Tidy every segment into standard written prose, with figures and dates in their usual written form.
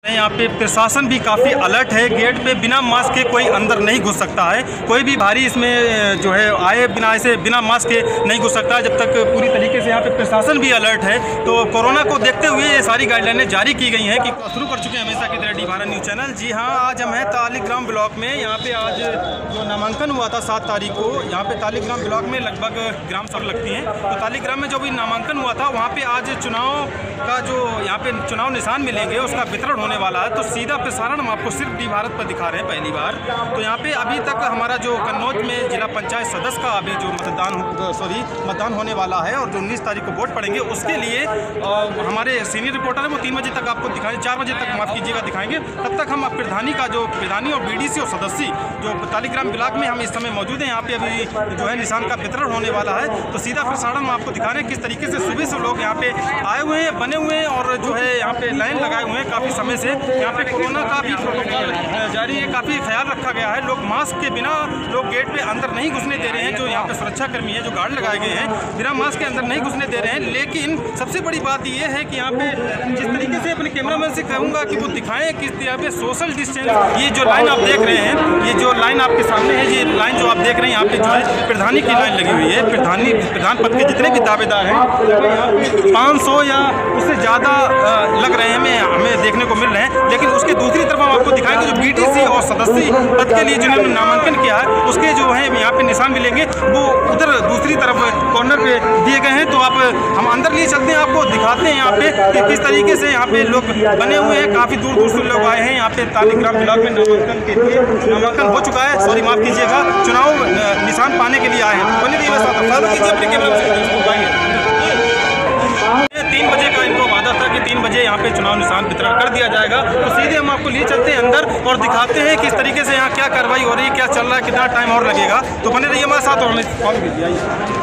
यहाँ पे प्रशासन भी काफ़ी अलर्ट है। गेट पे बिना मास्क के कोई अंदर नहीं घुस सकता है। कोई भी भारी इसमें जो है आए बिना मास्क के नहीं घुस सकता जब तक पूरी तरीके से यहाँ पे प्रशासन भी अलर्ट है। तो कोरोना को देखते हुए ये सारी गाइडलाइनें जारी की गई हैं कि शुरू कर चुके हैं हमेशा की तरह डी भारत न्यूज़ चैनल। जी हाँ, आज हम हैं तालिग्राम ब्लॉक में। यहाँ पे आज जो नामांकन हुआ था 7 तारीख को, यहाँ पे तालिग्राम ब्लॉक में लगभग ग्राम सभा लगती हैं। तो तालिग्राम में जो भी नामांकन हुआ था वहाँ पे आज चुनाव का जो यहाँ पे चुनाव निशान मिलेंगे उसका वितरण होने वाला है। तो सीधा प्रसारण हम आपको सिर्फ डी भारत पर दिखा रहे हैं पहली बार। तो यहाँ पे अभी तक हमारा जो कन्नौज में जिला पंचायत सदस्य का अभी जो मतदान होने वाला है और जो 19 तारीख को वोट पड़ेंगे उसके लिए हमारे सीनियर रिपोर्टर है वो 3 बजे तक आपको दिखाएंगे, 4 बजे तक माफ़ कीजिएगा दिखाएंगे। तब तक हम प्रधानी और बीडीसी और सदस्य जो तालिग्राम ब्लॉक में हम इस समय मौजूद हैं। यहाँ पे अभी जो है निशान का वितरण होने वाला है। तो सीधा प्रसारण हम आपको दिखा रहे हैं किस तरीके से सुबह से लोग यहाँ पे आए हुए हैं, बने हुए हैं और जो है यहाँ पे लाइन लगाए हुए हैं काफ़ी समय से। यहाँ पे कोरोना का भी प्रोटोकॉल जारी है, काफ़ी ख्याल रखा गया है। लोग मास्क के बिना लोग गेट पे अंदर नहीं घुसने दे रहे हैं। जो यहाँ पे सुरक्षाकर्मी हैं, जो गार्ड लगाए गए हैं, बिना मास्क के अंदर नहीं घुसने दे रहे हैं। लेकिन सबसे बड़ी बात ये है कि यहाँ पे जिस तरीके से अपने कैमरामैन से कहूँगा कि वो दिखाएं किस यहाँ पे सोशल डिस्टेंस। ये जो लाइन आप देख रहे हैं, ये जो लाइन आपके सामने है, ये लाइन जो आप देख रहे हैं यहाँ पे जो है प्रधानी की लाइन लगी हुई है। प्रधान पद के जितने भी दावेदार हैं 500 या उससे ज़्यादा लग रहे हैं, हमें देखने को मिल रहे हैं। लेकिन उसके दूसरी तरफ हम आपको दिखाएंगे जो बीडीसी और सदस्य पद के लिए जिन्होंने नामांकन किया है उसके जो है यहाँ पे निशान मिलेंगे वो उधर दूसरी तरफ कॉर्नर पे दिए गए हैं। तो आप हम अंदर लिए चलते हैं, आपको दिखाते हैं यहाँ पे कि किस तरीके से यहाँ पे लोग बने हुए हैं। काफ़ी दूर दूर से लोग आए हैं यहाँ पे तालिग्राम ब्लॉक में नामांकन के लिए। नामांकन हो चुका है, सॉरी माफ़ कीजिएगा, चुनाव निशान पाने के लिए आए हैं। बने रहिए साथ, फॉलो कीजिए अपने कैमरा से। 3 बजे का इनको वादा था कि 3 बजे यहाँ पे चुनाव निशान वितरण कर दिया जाएगा। तो सीधे हम आपको लिए चलते हैं अंदर और दिखाते हैं किस तरीके से यहाँ क्या कार्रवाई हो रही है, क्या चल रहा है, कितना टाइम और लगेगा। तो बने रहिए हमारे साथ और फॉलो कीजिए।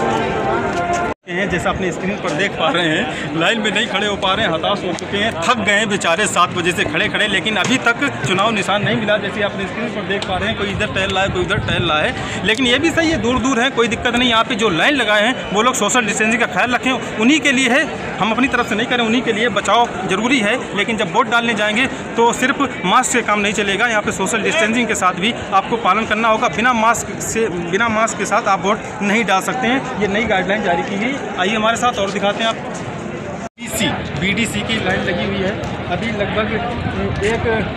जैसा अपने स्क्रीन पर देख पा रहे हैं, लाइन में नहीं खड़े हो पा रहे हैं, हताश हो चुके हैं, थक गए हैं बेचारे 7 बजे से खड़े, लेकिन अभी तक चुनाव निशान नहीं मिला। जैसे अपने स्क्रीन पर देख पा रहे हैं, कोई इधर टहल रहा है, कोई उधर टहल रहा है। लेकिन ये भी सही है, दूर है, कोई दिक्कत नहीं। यहाँ पे जो लाइन लगाए हैं वो लोग सोशल डिस्टेंसिंग का ख्याल रखें, उन्हीं के लिए है, हम अपनी तरफ से नहीं करें, उन्हीं के लिए बचाव जरूरी है। लेकिन जब वोट डालने जाएंगे तो सिर्फ मास्क से काम नहीं चलेगा, यहाँ पे सोशल डिस्टेंसिंग के साथ भी आपको पालन करना होगा। बिना मास्क के साथ आप वोट नहीं डाल सकते हैं। ये नई गाइडलाइन जारी की गई। आइए हमारे साथ और दिखाते हैं आप। बीडीसी की लाइन लगी हुई है। अभी लगभग एक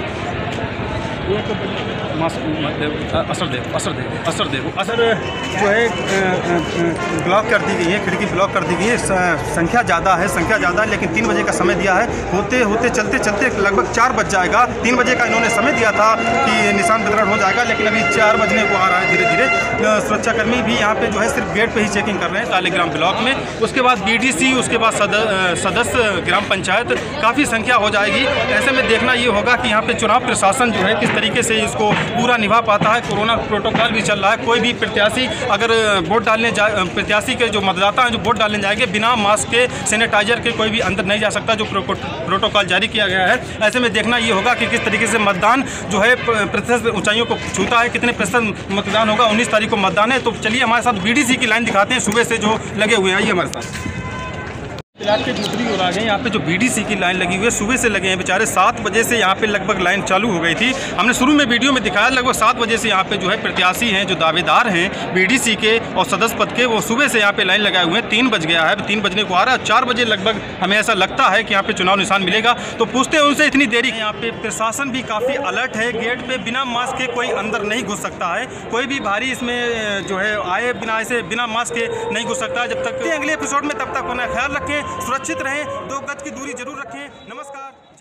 असर जो है ब्लॉक कर दी गई है, खिड़की ब्लॉक कर दी गई है। संख्या ज़्यादा है, लेकिन 3 बजे का समय दिया है। होते चलते लगभग 4 बज जाएगा। 3 बजे का इन्होंने समय दिया था कि निशान वितरण हो जाएगा, लेकिन अभी 4 बजने को आ रहा है धीरे। सुरक्षाकर्मी भी यहाँ पे जो है सिर्फ गेट पे ही चेकिंग कर रहे हैं तालिग्राम ब्लॉक में। उसके बाद बीडीसी, उसके बाद सदस्य ग्राम पंचायत, काफ़ी संख्या हो जाएगी। ऐसे में देखना ये होगा कि यहाँ पे चुनाव प्रशासन जो है किस तरीके से इसको पूरा निभा पाता है। कोरोना प्रोटोकॉल भी चल रहा है। कोई भी प्रत्याशी अगर वोट डालने प्रत्याशी के जो मतदाता हैं जो वोट डालने जाएंगे, बिना मास्क के, सैनिटाइजर के कोई भी अंदर नहीं जा सकता, जो प्रोटोकॉल जारी किया गया है। ऐसे में देखना ये होगा कि किस तरीके से मतदान जो है प्रतिशत ऊंचाइयों को छूता है, कितने प्रतिशत मतदान होगा। 19 तारीख को मतदान है। तो चलिए हमारे साथ बीडीसी की लाइन दिखाते हैं सुबह से जो लगे हुए हैं। आइए हमारे साथ। फिलहाल के दूसरी ओर आ गए। यहाँ पे जो बीडीसी की लाइन लगी हुई है, सुबह से लगे हैं बेचारे। 7 बजे से यहाँ पे लगभग लाइन चालू हो गई थी। हमने शुरू में वीडियो में दिखाया, लगभग 7 बजे से यहाँ पे जो है प्रत्याशी हैं, जो दावेदार हैं बीडीसी के और सदस्य पद के, वो सुबह से यहाँ पे लाइन लगाए हुए हैं। 3 बज गया है, 3 बजने को आ रहा है। 4 बजे लगभग हमें ऐसा लगता है कि यहाँ पे चुनाव निशान मिलेगा। तो पूछते हैं उनसे, इतनी देरी। यहाँ पे प्रशासन भी काफ़ी अलर्ट है। गेट पे बिना मास्क के कोई अंदर नहीं घुस सकता है। कोई भी भारी इसमें जो है आए बिना मास्क के नहीं घुस सकता। जब तक अगले एपिसोड में, तब तक अपना ख्याल रखें, सुरक्षित रहें, 2 गज की दूरी जरूर रखें। नमस्कार।